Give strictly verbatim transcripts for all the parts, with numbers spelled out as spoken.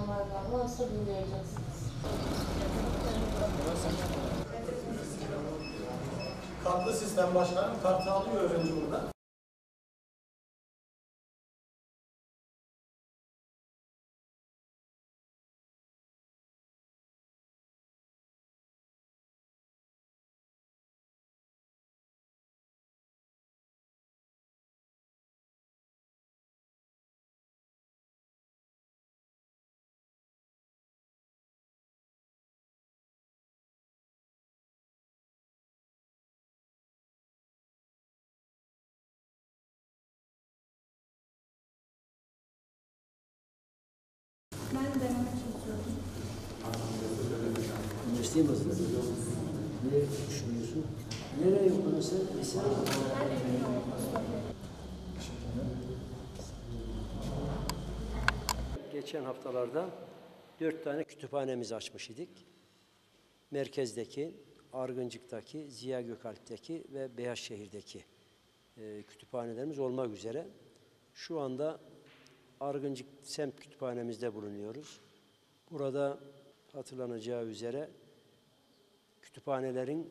var galiba. Nasıl dinleyeceksiniz? Kartlı sistem başkanım, kartı alıyor öğrenci burada. Ben denemek çalışıyorum. Üniversiteye bazında. Ne düşünüyorsun? Nereye okuyorsun sen? Lise? Ben emin oldum. Geçen haftalarda dört tane kütüphanemizi açmış idik. Merkezdeki, Argıncık'taki, Ziya Gökalp'teki ve Beyazşehir'deki e, kütüphanelerimiz olmak üzere. Şu anda Argıncık semt kütüphanemizde bulunuyoruz. Burada hatırlanacağı üzere kütüphanelerin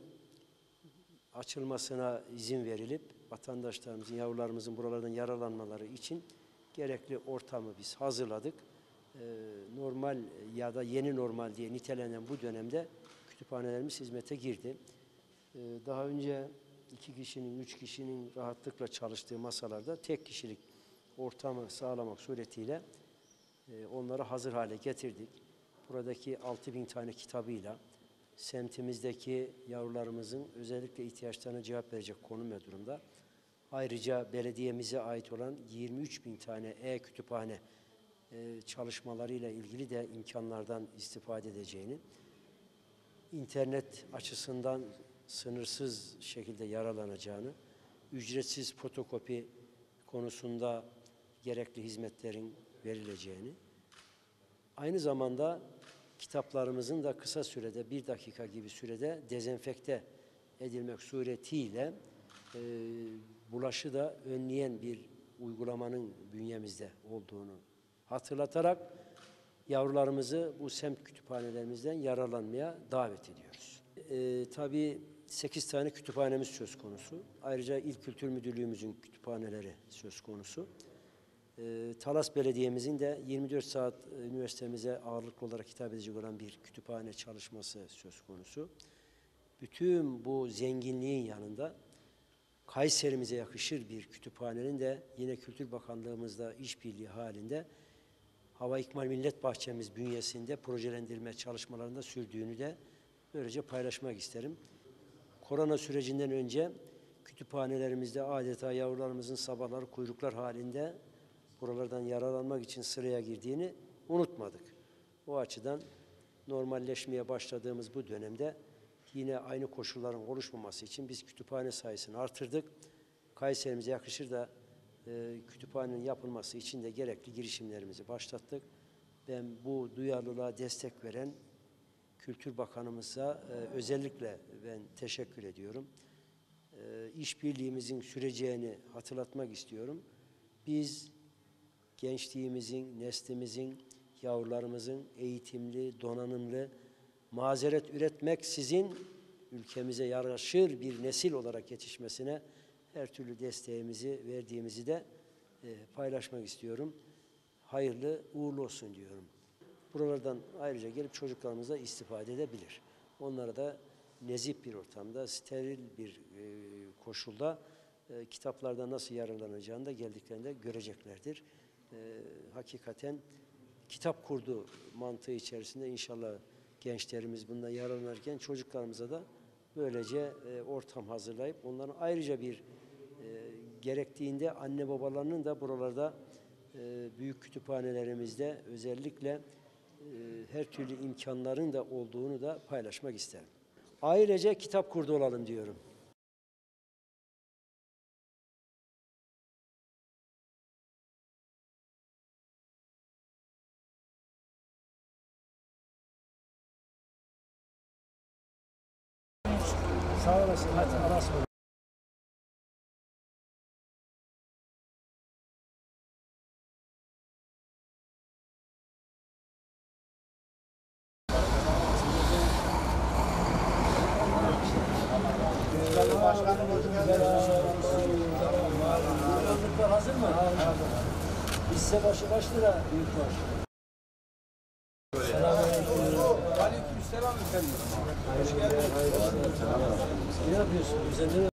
açılmasına izin verilip vatandaşlarımızın, yavrularımızın buralardan yararlanmaları için gerekli ortamı biz hazırladık. Ee, normal ya da yeni normal diye nitelenen bu dönemde kütüphanelerimiz hizmete girdi. Ee, daha önce iki kişinin, üç kişinin rahatlıkla çalıştığı masalarda tek kişilik ortamı sağlamak suretiyle e, onları hazır hale getirdik. Buradaki altı bin tane kitabıyla semtimizdeki yavrularımızın özellikle ihtiyaçlarına cevap verecek konum ve durumda. Ayrıca belediyemize ait olan yirmi üç bin tane e-kütüphane e, çalışmalarıyla ilgili de imkanlardan istifade edeceğini, internet açısından sınırsız şekilde yararlanacağını, ücretsiz fotokopi konusunda gerekli hizmetlerin verileceğini, aynı zamanda kitaplarımızın da kısa sürede, bir dakika gibi sürede dezenfekte edilmek suretiyle e, bulaşı da önleyen bir uygulamanın bünyemizde olduğunu hatırlatarak yavrularımızı bu semt kütüphanelerimizden yararlanmaya davet ediyoruz. E, tabii sekiz tane kütüphanemiz söz konusu. Ayrıca İl Kültür Müdürlüğümüzün kütüphaneleri söz konusu. E, Talas Belediye'mizin de yirmi dört saat üniversitemize ağırlıklı olarak hitap edecek olan bir kütüphane çalışması söz konusu. Bütün bu zenginliğin yanında Kayserimize yakışır bir kütüphanenin de yine Kültür Bakanlığımızla işbirliği halinde Hava İkmal Millet Bahçemiz bünyesinde projelendirme çalışmalarında sürdüğünü de böylece paylaşmak isterim. Korona sürecinden önce kütüphanelerimizde adeta yavrularımızın sabahları kuyruklar halinde buralardan yararlanmak için sıraya girdiğini unutmadık. O açıdan normalleşmeye başladığımız bu dönemde yine aynı koşulların oluşmaması için biz kütüphane sayısını artırdık. Kayserimize yakışır da e, kütüphanenin yapılması için de gerekli girişimlerimizi başlattık. Ben bu duyarlılığa destek veren Kültür Bakanımıza e, özellikle ben teşekkür ediyorum. E, işbirliğimizin süreceğini hatırlatmak istiyorum. Biz gençliğimizin, neslimizin, yavrularımızın eğitimli, donanımlı, mazeret üretmeksizin ülkemize yaraşır bir nesil olarak yetişmesine her türlü desteğimizi verdiğimizi de e, paylaşmak istiyorum. Hayırlı, uğurlu olsun diyorum. Buralardan ayrıca gelip çocuklarımız da istifade edebilir. Onlara da nezih bir ortamda, steril bir e, koşulda e, kitaplardan nasıl yararlanacağını da geldiklerinde göreceklerdir. E, hakikaten kitap kurdu mantığı içerisinde inşallah gençlerimiz bundan yararlanırken çocuklarımıza da böylece e, ortam hazırlayıp onların ayrıca bir e, gerektiğinde anne babalarının da buralarda e, büyük kütüphanelerimizde özellikle e, her türlü imkanların da olduğunu da paylaşmak isterim. Ailece kitap kurdu olalım diyorum. Sağ olasın. Hadi Allah'a ısmarladık. Başkanım hoş geldiniz. Bakanlıklar hazır mı? Hisse başı kaç lira büyük baş? Aleykümselam efendim. Hoş geldiniz. Ne yapıyorsun? Bize ne